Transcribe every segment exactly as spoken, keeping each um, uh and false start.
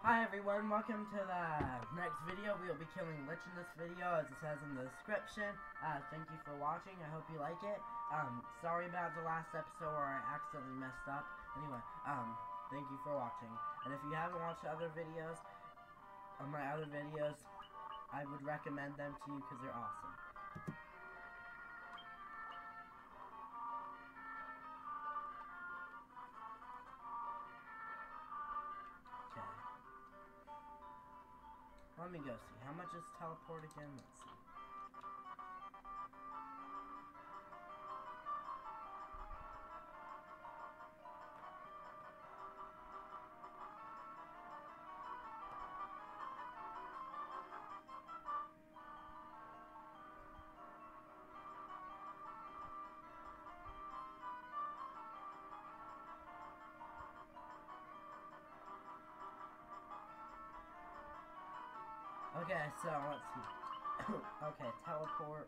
Hi everyone, welcome to the next video. We will be killing Lich in this video, as it says in the description. Uh, thank you for watching, I hope you like it. Um, sorry about the last episode where I accidentally messed up. Anyway, um, thank you for watching. And if you haven't watched other videos, of my other videos, I would recommend them to you because they're awesome. Okay. Let me go see. How much is teleport again? Let's see. Okay, so let's see. Okay, teleport.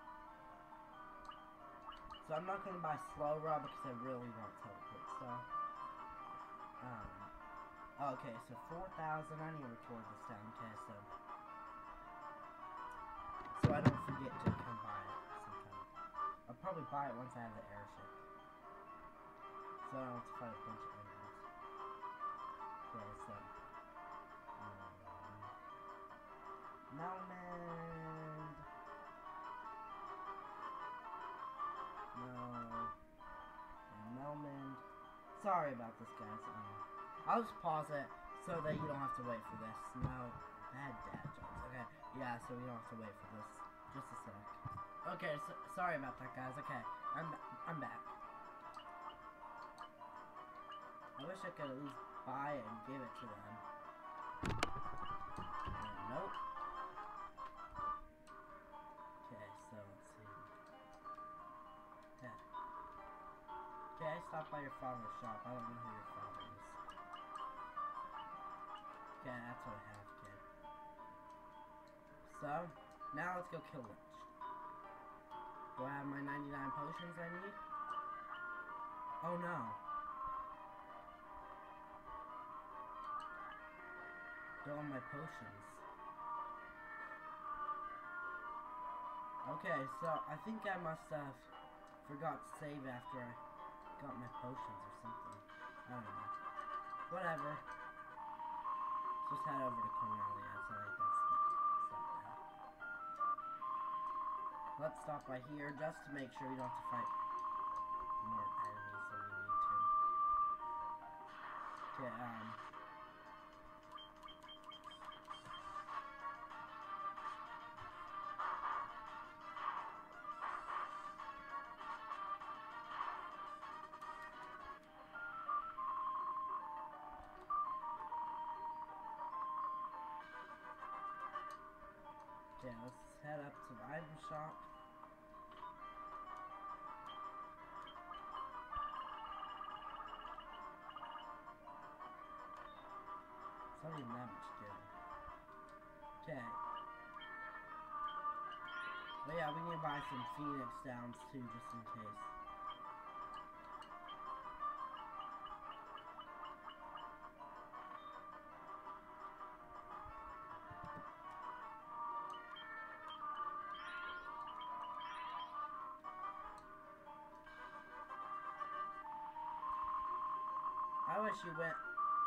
So I'm not gonna buy slow raw because I really want teleport stuff. Um. Okay, so four thousand. I need to record this down. Okay, so so I don't forget to come buy it sometime. I'll probably buy it once I have the airship, so I don't have to fight a bunch of enemies. Okay, so. Um, Melmond. No. Melmond. Sorry about this, guys. Um, I'll just pause it so that you don't have to wait for this. No. Bad dad jokes. Okay. Yeah, so we don't have to wait for this. Just a sec. Okay, so, sorry about that, guys. Okay. I'm, I'm back. I wish I could at least buy it and give it to them. Uh, nope. Okay, so let's see. Yeah. Okay, I stopped by your father's shop. I don't know who your father is. Okay, that's what I have, kid. So, now let's go kill Lich. Do I have my ninety-nine potions I need? Oh no. They're all my potions. Okay, so I think I must have forgot to save after I got my potions or something. I don't know. Whatever. Just head over to Cornelia, so like that's stop that. Let's stop by here just to make sure we don't have to fight more enemies than we need to. Okay, um Okay, let's head up to the item shop. It's not even that much good. Okay. But yeah, we need to buy some Phoenix Downs too, just in case. I wish you went.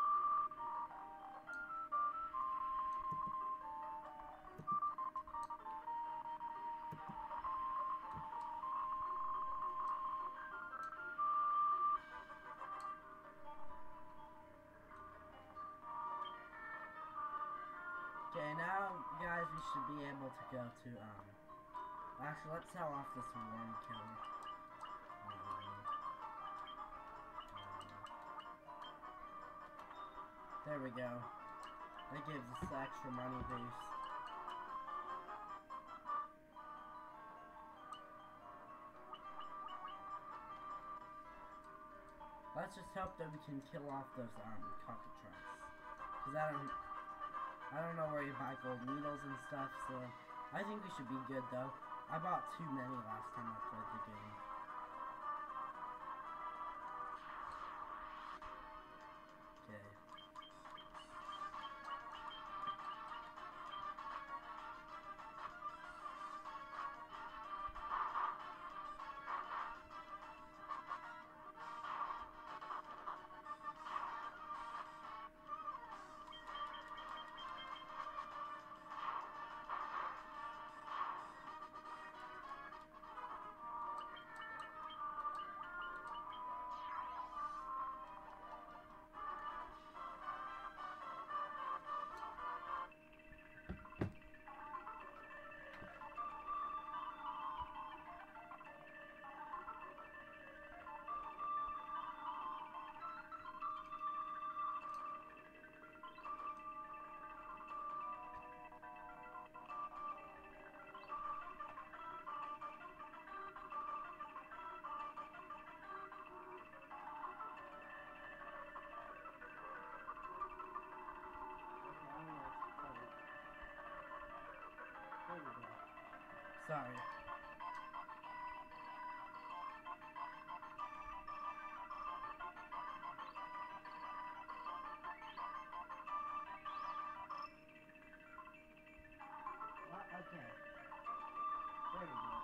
Okay, now, guys, we should be able to go to, um... Actually, let's sell off this worm killer. Um, um, there we go. That gives us extra money boost. Let's just hope that we can kill off those um cockatrices. Cause I don't I don't know where you buy gold needles and stuff, so I think we should be good though. I bought too many last time I played the game. Okay. Sorry. What? Okay. There we go.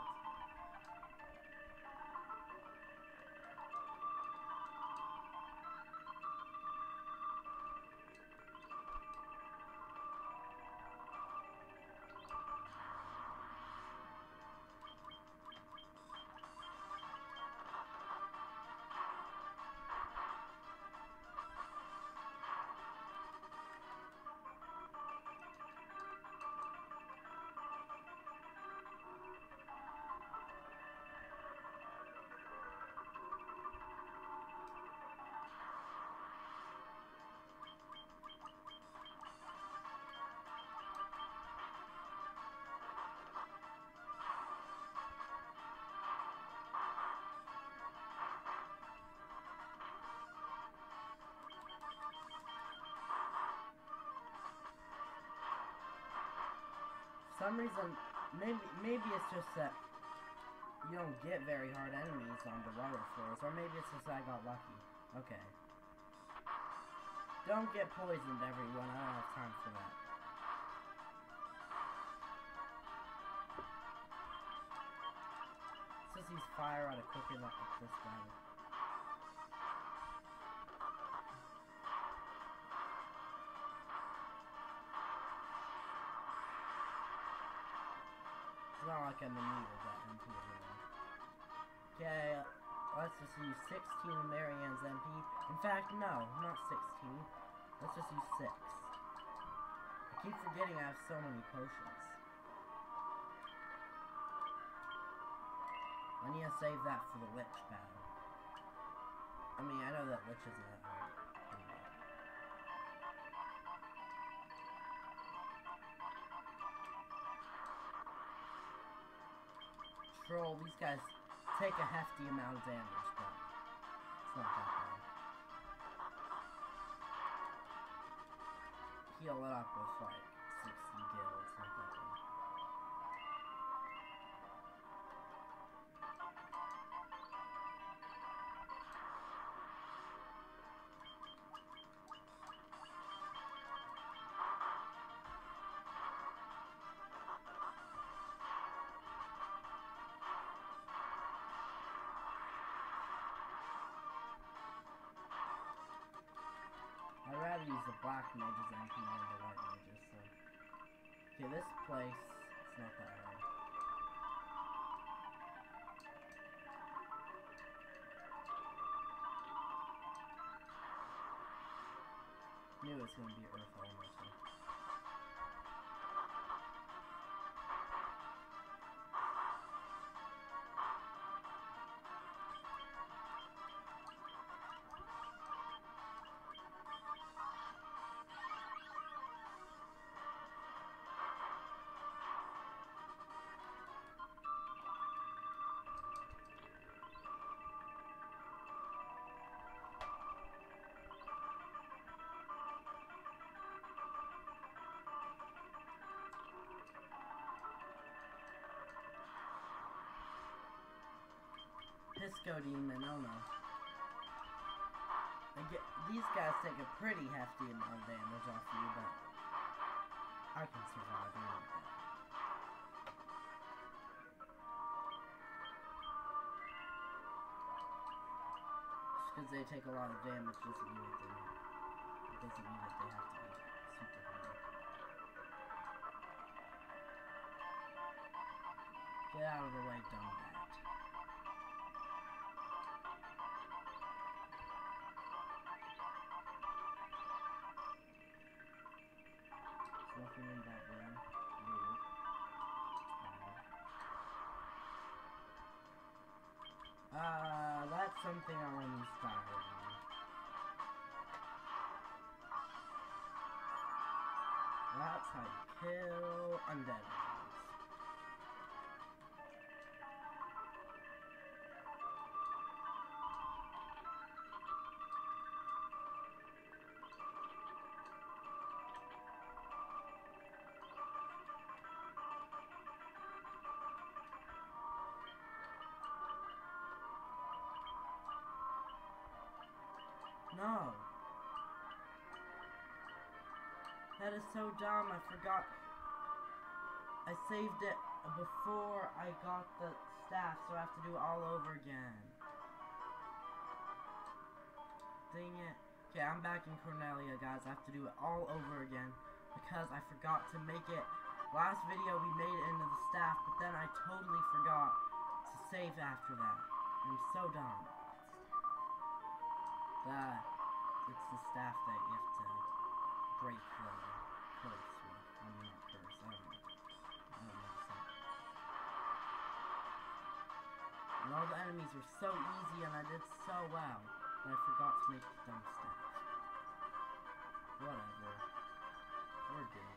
For some reason, maybe maybe it's just that you don't get very hard enemies on the lower floors, or maybe it's just I got lucky. Okay. Don't get poisoned, everyone. I don't have time for that. It says he's fire out of quicker luck with this guy. It's not like I'm in need of that M P anymore. Okay, let's just use sixteen of Marianne's M P. In fact, no, not sixteen. Let's just use six. I keep forgetting I have so many potions. I need to save that for the Lich battle. I mean, I know that Lich isn't that hard. Troll, these guys take a hefty amount of damage, but it's not that bad. Heal it up with like sixty gil, it's not that bad. I'd rather use the black mage's M P than the white mage's, so... Okay, this place, it's not that hard. Knew it was gonna be Earth Elemental. Pisco Demon, oh no. I get, these guys take a pretty hefty amount of damage off you, but I can survive even with that. Just because they take a lot of damage doesn't mean that they, doesn't mean that they have to be super hard. Get out of the way, dumb bat. Nothing in that room. Weird. Uh, uh, that's something I want to start on. That's how you kill undead ones. no. That is so dumb. I forgot. I saved it before I got the staff, so I have to do it all over again. Dang it. Okay, I'm back in Cornelia, guys. I have to do it all over again because I forgot to make it. Last video, we made it into the staff, but then I totally forgot to save after that. I'm so dumb. That, it's the staff that you have to break the curse with. I mean, not curse, I don't know. I don't know what And all the enemies were so easy and I did so well. And I forgot to make the dumb staff. Whatever. We're good.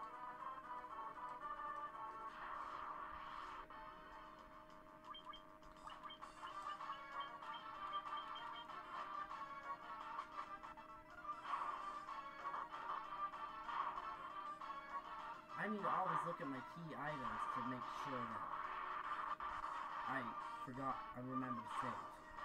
I need to always look at my key items to make sure that I forgot, I remember to save.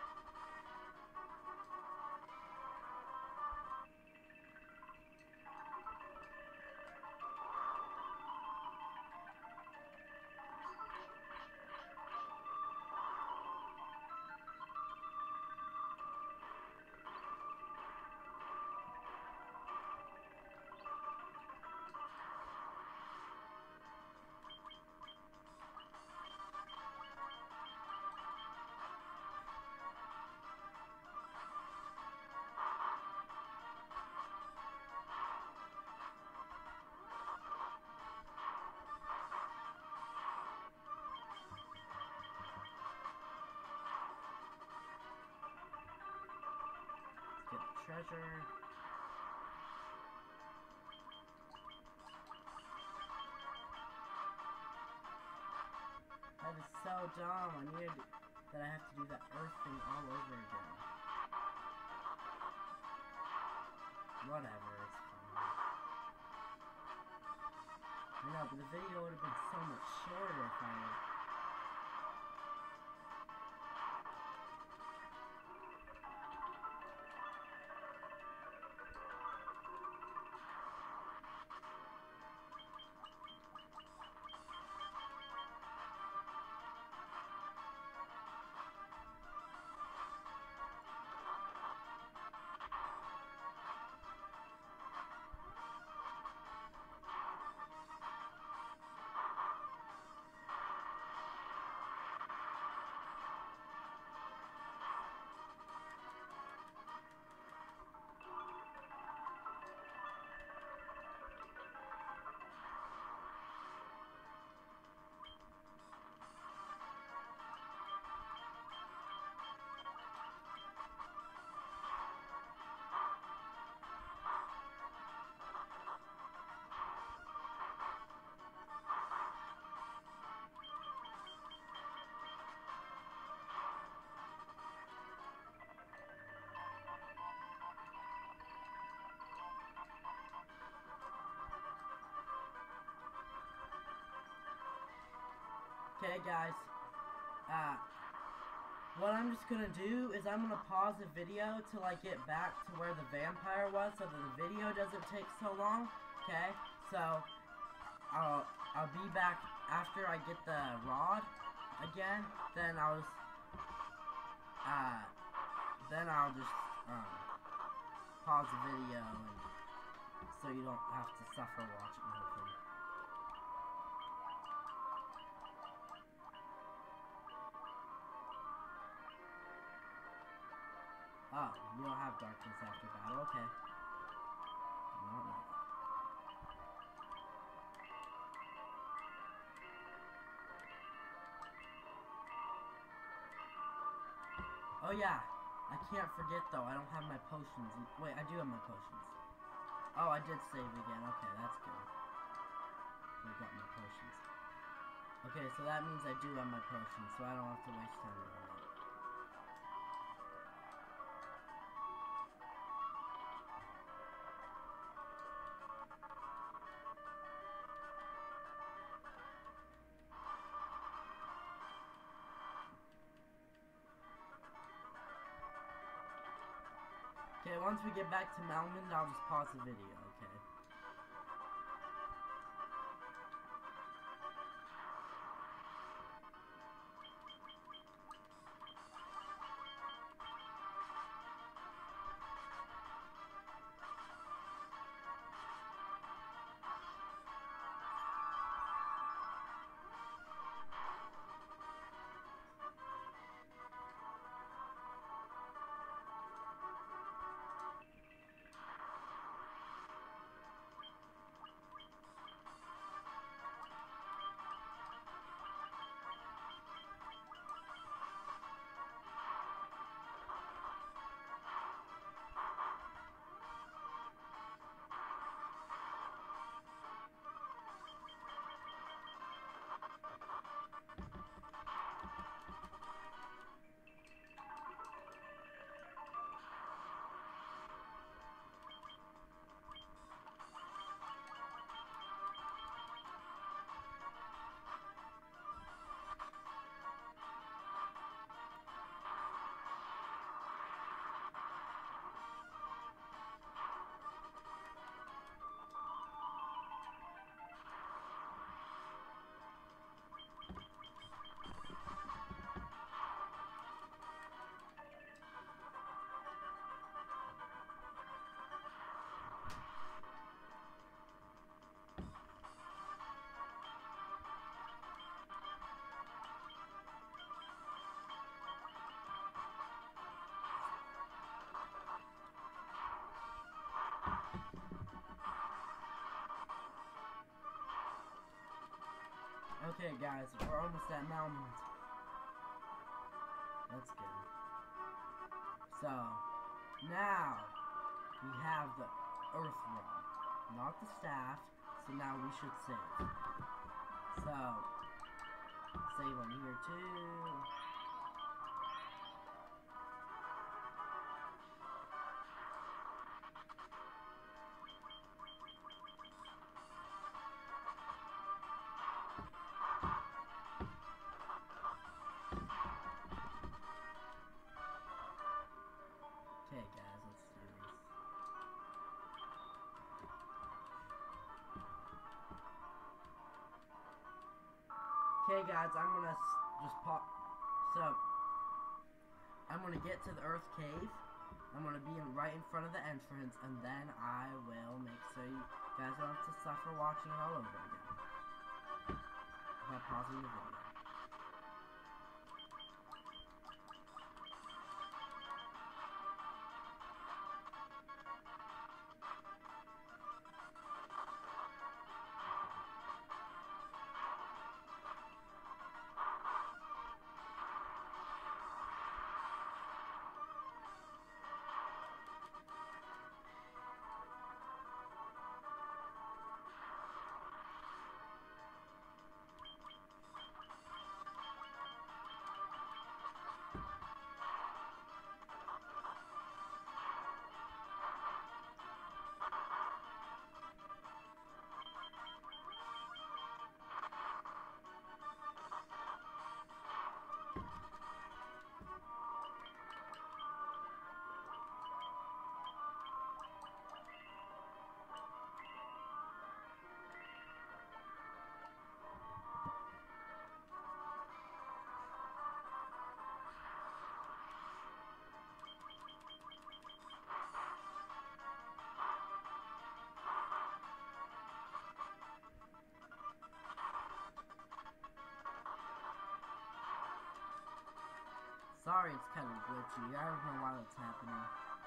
Treasure. That is so dumb. I needed that I have to do that earth thing all over again. Whatever, it's fine. I know, but the video would have been so much shorter if I would. Okay, guys, uh, what I'm just gonna do is I'm gonna pause the video till I get back to where the vampire was so that the video doesn't take so long, okay? So, I'll, I'll be back after I get the rod again, then I'll just, uh, then I'll just, um, pause the video and, so you don't have to suffer watching the whole thing. Oh, you don't have darkness after battle, okay. Did not know that. Oh yeah, I can't forget though, I don't have my potions. Wait, I do have my potions. Oh, I did save again, okay, that's good. I got my potions. Okay, so that means I do have my potions, so I don't have to waste time doing that. Okay, once we get back to Melmond, I'll just pause the video, okay? Okay, guys, we're almost at Melmond. That's good. So, now, we have the Earth Rod, not the staff, so now we should save. So, save on here too. Okay, guys, let's do this. Okay, guys, I'm gonna s just pop. So, I'm gonna get to the Earth Cave. I'm gonna be in, right in front of the entrance, and then I will make so you guys don't have to suffer watching it all over again by pausing the video. Sorry, it's kind of glitchy. I don't know why that's happening.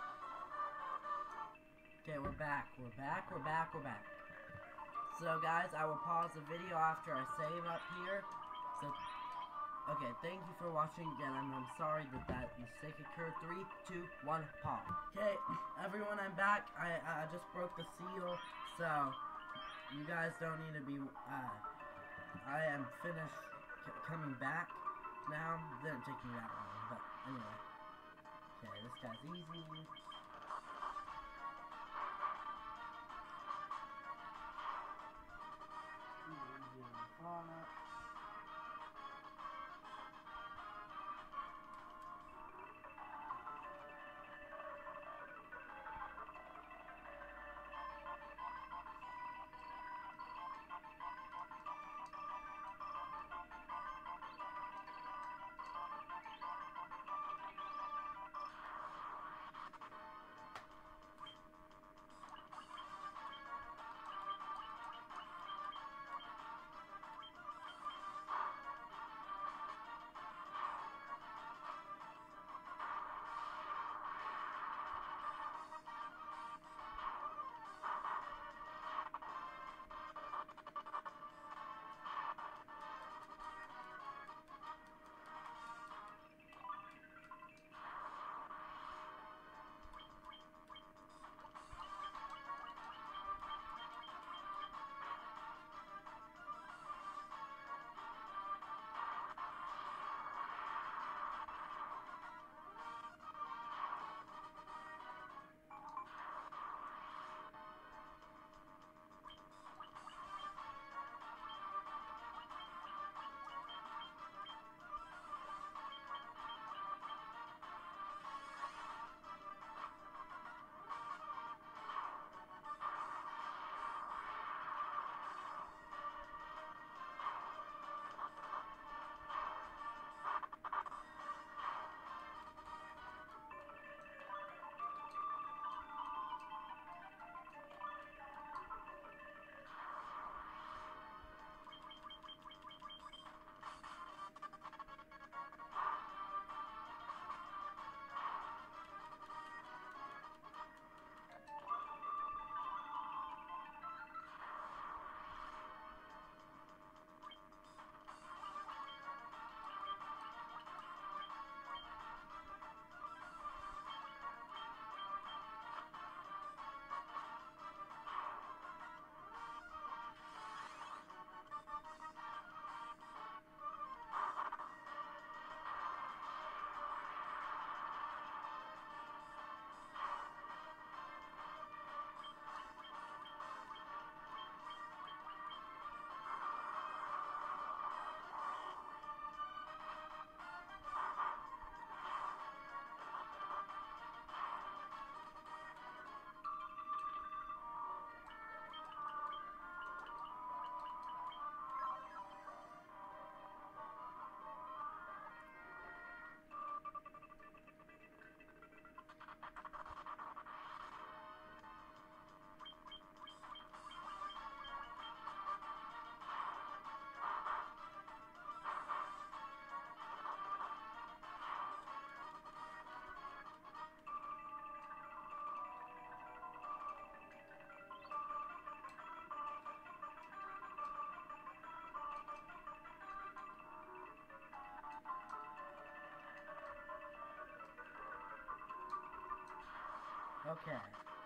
Okay, we're back. We're back. We're back. We're back. So, guys, I will pause the video after I save up here. So, okay, thank you for watching again, and I'm sorry that that mistake occurred. Three, two, one, pause. Okay, everyone, I'm back. I I just broke the seal, so you guys don't need to be. Uh, I am finished c coming back now. Didn't take me that long, but anyway. Okay, this guy's easy. Okay.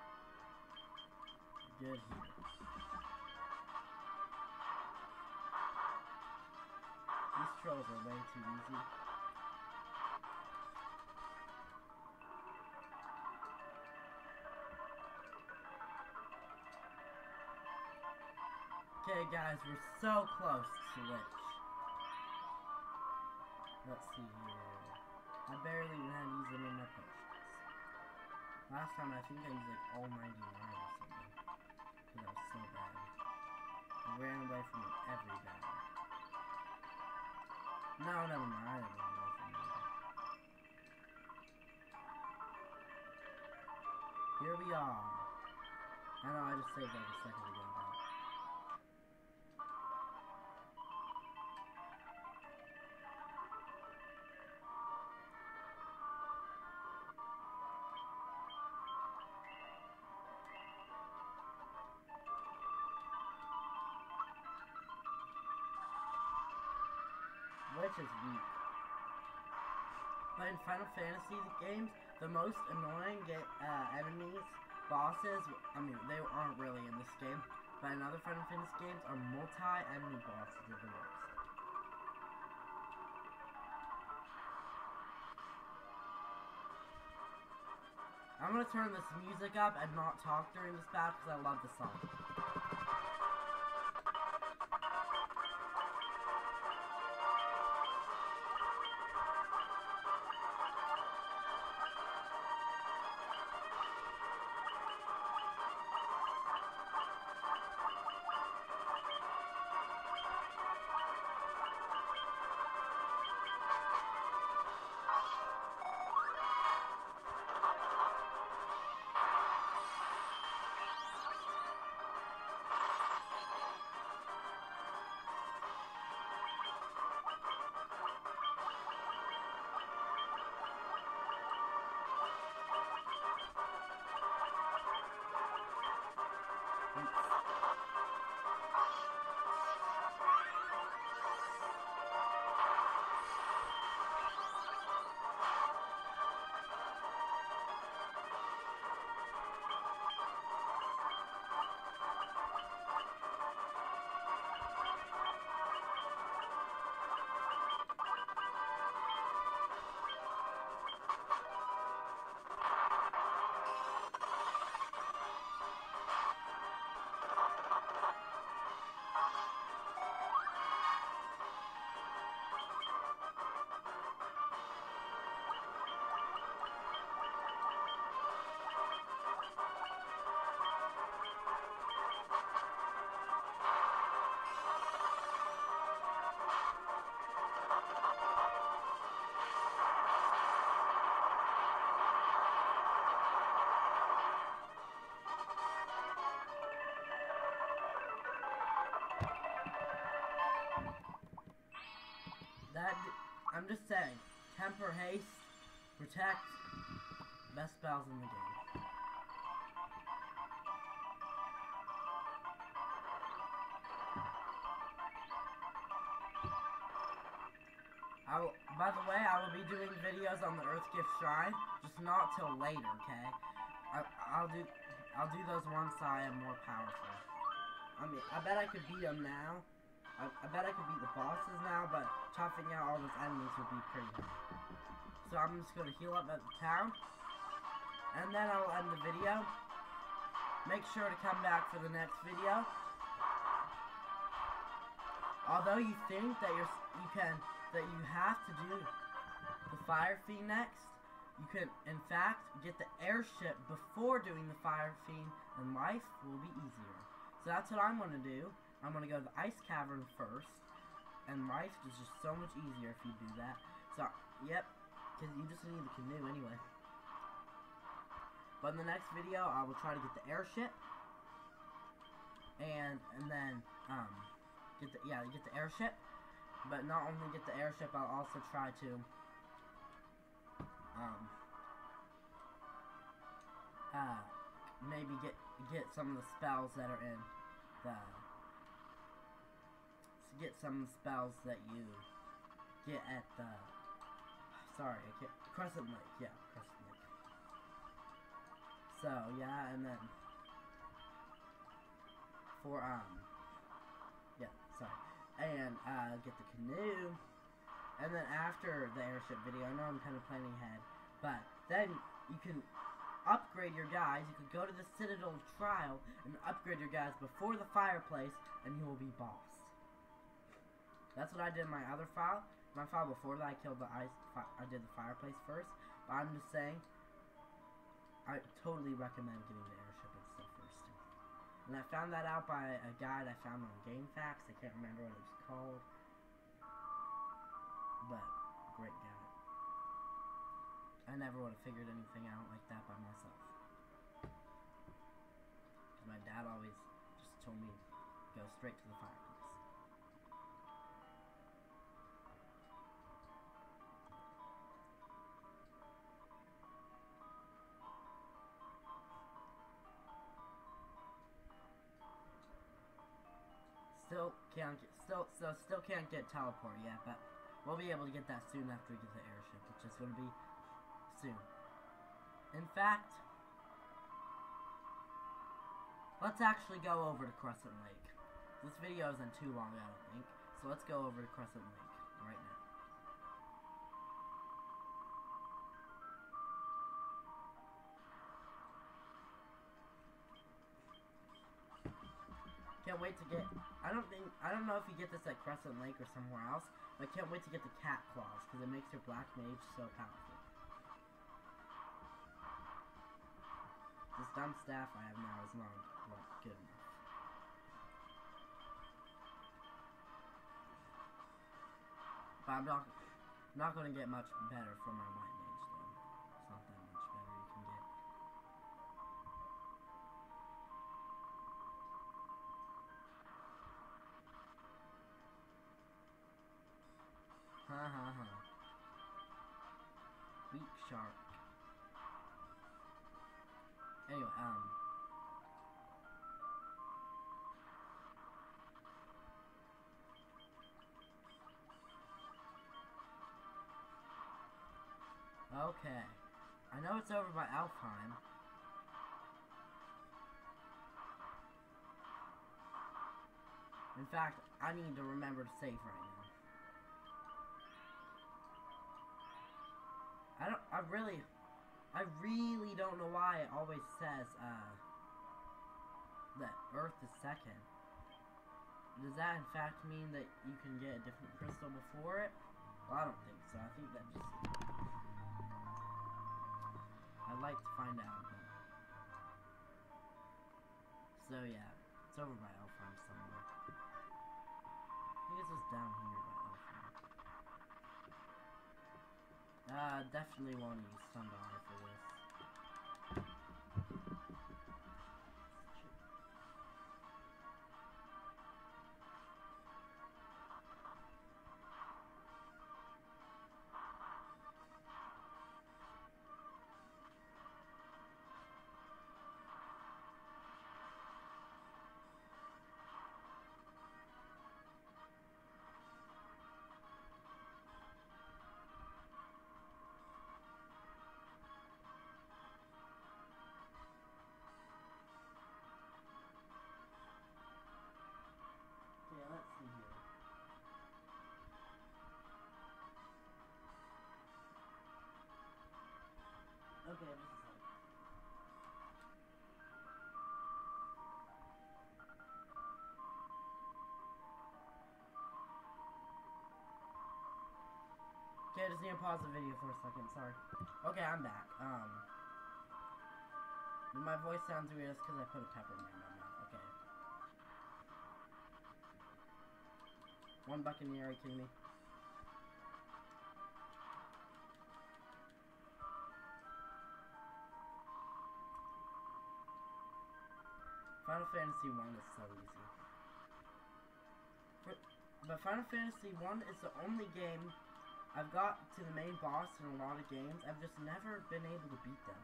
Good here. These trolls are way too easy. Okay guys, we're so close to Lich. Let's see here. I barely even had to use any of my potions. Last time I think I used like all ninety-nine or something. Because that was so bad. I ran away from it every battle. No, never mind. I didn't run away from it. Here we are. I know I just saved like a second ago. Which is weak. But in Final Fantasy games, the most annoying get, uh, enemies, bosses, I mean, they aren't really in this game, but in other Final Fantasy games, are multi-enemy bosses are the worst. I'm gonna turn this music up and not talk during this battle because I love the song. That, I'm just saying, temper, haste, protect, best spells in the game. I will, by the way, I will be doing videos on the Earthgift Shrine, just not till later, okay? I, I'll do, I'll do those once I am more powerful. I mean, I bet I could beat them now. I, I bet I could beat the bosses now, but toughing out all those enemies would be pretty hard. So I'm just going to heal up at the town, and then I'll end the video. Make sure to come back for the next video. Although you think that you're, you can, that you have to do the Fire Fiend next, you can, in fact, get the airship before doing the Fire Fiend, and life will be easier. So that's what I'm going to do. I'm going to go to the Ice Cavern first, and life is just so much easier if you do that. So, yep, because you just need the canoe anyway. But in the next video, I will try to get the airship, and, and then, um, get the, yeah, get the airship, but not only get the airship, I'll also try to, um, uh, maybe get, get some of the spells that are in the, get some of the spells that you get at the, sorry, I can't, Crescent Lake, yeah, Crescent Lake. So yeah, and then for um yeah, sorry. And uh get the canoe. And then after the airship video, I know I'm kind of planning ahead, but then you can upgrade your guys. You could go to the Citadel Trial and upgrade your guys before the fireplace, and you will be boss. That's what I did in my other file. My file before that, I killed the ice. I did the fireplace first, but I'm just saying, I totally recommend getting the airship and stuff first. And I found that out by a guide I found on GameFAQs. I can't remember what it was called. But, great guy. I never would have figured anything out like that by myself. Because my dad always just told me, go straight to the fireplace. Still can't get, still, so still can't get teleport yet, but we'll be able to get that soon after we get the airship, which is going to be soon. In fact, let's actually go over to Crescent Lake. This video isn't too long, I don't think, so let's go over to Crescent Lake right now. Can't wait to get, I don't think, I don't know if you get this at Crescent Lake or somewhere else, but I can't wait to get the cat claws, because it makes your black mage so powerful. This dumb staff I have now is not, not good enough. But I'm not, not going to get much better from my white mage, though. It's not that much better you can get. Ha ha ha. Weak shark. Anyway, um. Okay. I know it's over by Alfheim. In fact, I need to remember to save right now. I don't, I really, I really don't know why it always says, uh, that Earth is second. Does that in fact mean that you can get a different crystal before it? Well, I don't think so. I think that just, I'd like to find out. So yeah, it's over by Alfheim somewhere. I think it's just down here by Alfheim. Uh, definitely won't use Sundial for this. Okay, just a second. Okay, I just need to pause the video for a second, sorry. Okay, I'm back. Um, my voice sounds weird because I put a peppermint in my mouth. Okay. One Buccaneer, are you kidding me? Final Fantasy one is so easy. For, but Final Fantasy one is the only game I've got to the main boss in a lot of games. I've just never been able to beat them.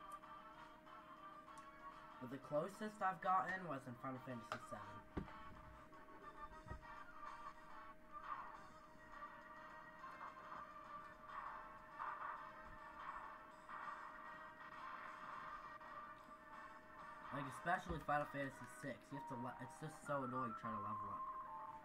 But the closest I've gotten was in Final Fantasy seven. Especially Final Fantasy six. You have to. Le it's just so annoying trying to level up.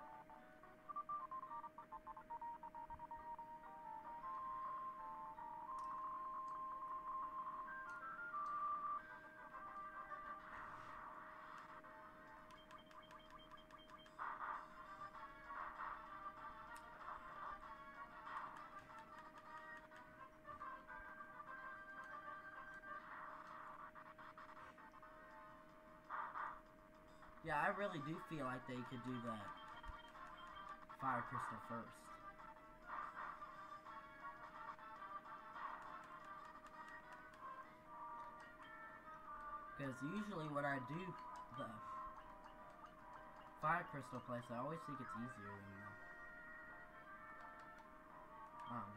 Yeah, I really do feel like they could do that Fire Crystal first. Because usually when I do the Fire Crystal place, I always think it's easier than the um,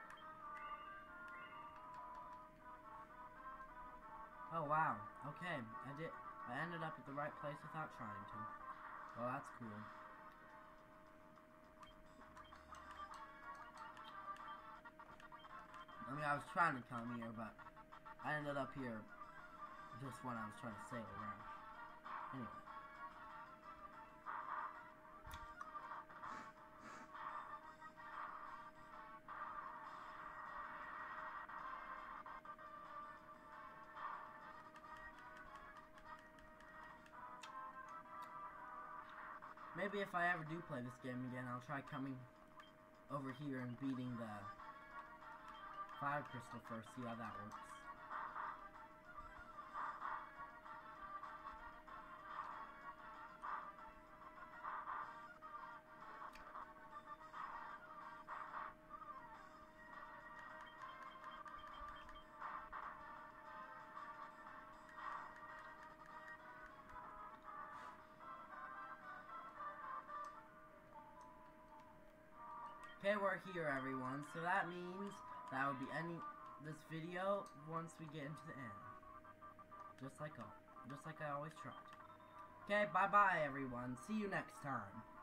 oh wow, okay, I did I ended up at the right place without trying to. Well, that's cool. I mean, I was trying to come here, but I ended up here just when I was trying to sail around. Anyway. Maybe if I ever do play this game again, I'll try coming over here and beating the Fire Crystal first, see how that works. Okay, we're here, everyone. So that means that will be ending this video once we get into the end. Just like all, just like I always try. Okay, bye bye, everyone. See you next time.